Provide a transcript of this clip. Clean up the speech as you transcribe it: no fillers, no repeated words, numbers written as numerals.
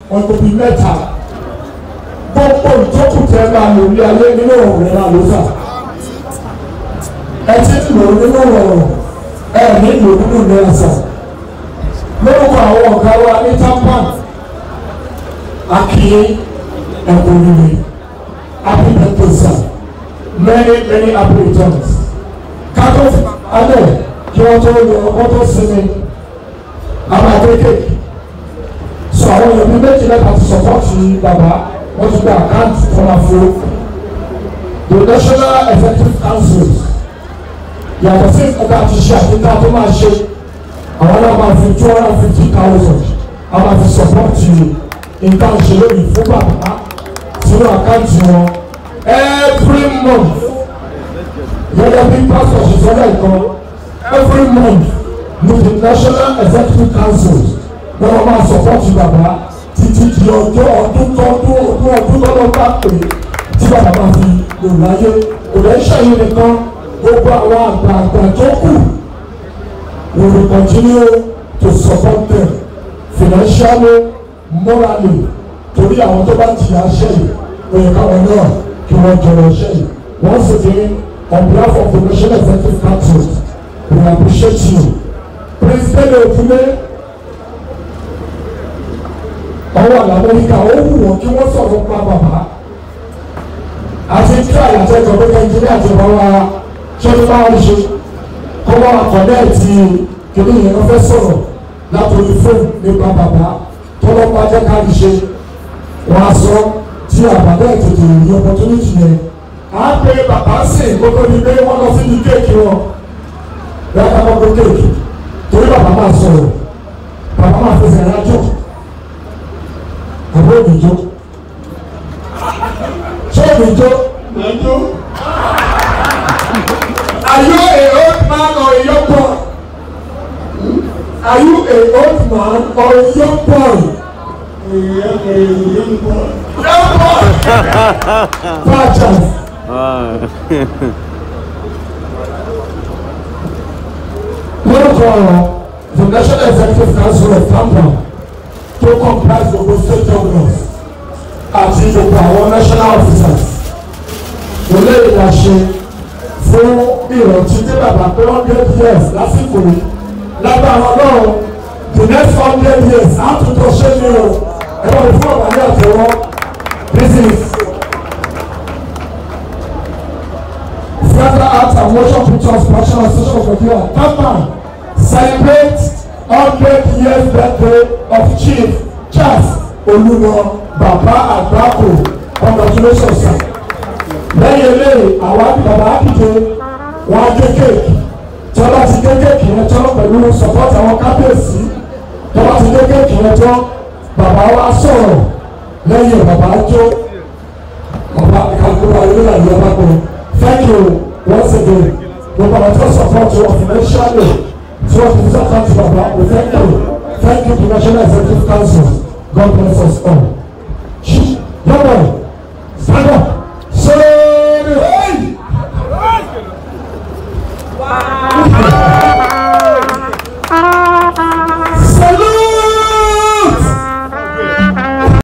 ọdún bíi mẹ́ta gbogbo ìjókòó tẹ máa lò ní ayé nínú ọ̀rẹ́ máa lò sà ẹ ti lò nínú ọ̀rọ̀ ẹ ní lò nínú ìlera sà lórúkọ àwọn ọ̀gá wa ní tampan akíyé ẹ̀kọ́ nílé happy birthday sir many happy returns kátó alẹ́ kí wọ́n tó lọ wọ́n tó sinmi àwọn àgbékèké sọ àwọn èèyàn bíi méjì lẹ́ka ti sọ̀pọ̀tì bàbá wọ́n ti gba àkáǹtì tó máa fún the national executive council yàtọ̀ sí ẹ̀ka àti ṣe àtúntà tó máa ṣe àwọn náà máa fi 250,000 a máa fi sọ̀pọ̀tì nǹkan ṣe lórí fún bàbá sínú àkáǹtì wọn every month yẹ́dẹ́ bí pásítọ̀ ṣe sọ́dọ̀ ìkan every month ní the national executive council wọ́n máa sọ̀pọ̀tì bàbá títí di ọjọ́ ọdún tọ́lọ́ bá pè tí bàbá máa fi lò láyé kò lè ṣàyè nìkan gbogbo àwọn àgbààgbà tó kù we will continue to support them financially morally torí àwọn tó bá jìyà ṣẹ́yìn òye káwọn náà kí wọ́n jọrọ ṣẹ́yìn once again on behalf of the national executive council we appreciate you president Otile ọwọ́ àlàmẹ́ríkà ó wù wọ́n kí wọ́n sọ̀rọ̀ pa bàbá àti tí àyàtẹ̀kọ̀ pé nàìjíríà ti bá wa ṣẹ́ni bá wọn ṣe kó wọ́n àkọ́dẹ́ẹ̀tì kìíní yẹn wọ́n fẹ́ sọ̀rọ̀ látòrí fóònù nípa bàbá tọ́lọ́pàá jẹ́ káàdì ṣe wọ́n á sọ tí àbàdà ètòtò ìrìn opportunity yẹn á pé bàbá sì kókó ní pé wọ́n lọ sí ní kéèkì wọn lẹ́ka kọ́kọ́ kéèkì torí bàbá máa sọ̀rọ̀ bàbá máa fẹsẹ̀ rájọ́ àbó òmìjó ṣé òmìjó òmìjó are you a old man or a young boy are you a old man or a young boy young boy bad chance lórúkọ the national executive council of tampan to comprise gbogbo state governors àti gbogbo àwọn national officers kò lè ìlàṣẹ fún ìrántí tí bàbá pé 100 years lásìkò yìí lágbára Ọlọ́run the next 100 years á tún tó ṣe ní o ẹ̀rọ ìfún ọ̀gá ní àtẹ̀wọ́ business theatre art and motion pictures production association of Nigeria tampan celebrate 100 years birthday of Chief Charles Olúwa Baba Agbako congratulations sir. lẹ́yìn eléyìí àwa bàbá àkìjẹ wọn á gé kéèkì tí wọ́n bá ti gé kéèkì yẹn tán pẹ̀lú support àwọn kábíyèsí tí wọ́n bá ti gé kéèkì yẹn tán bàbá wa sọ̀rọ̀ lẹ́yìn bàbá jó bàbá ìkàlùkùrù ayélujára yìí ọba kan thank you once again gbogbo àwọn tó support wọn financially tí wọ́n ti fi sọ́kàn ti bàbá we thank you to national executive council God bless us all. Young boy, stand up.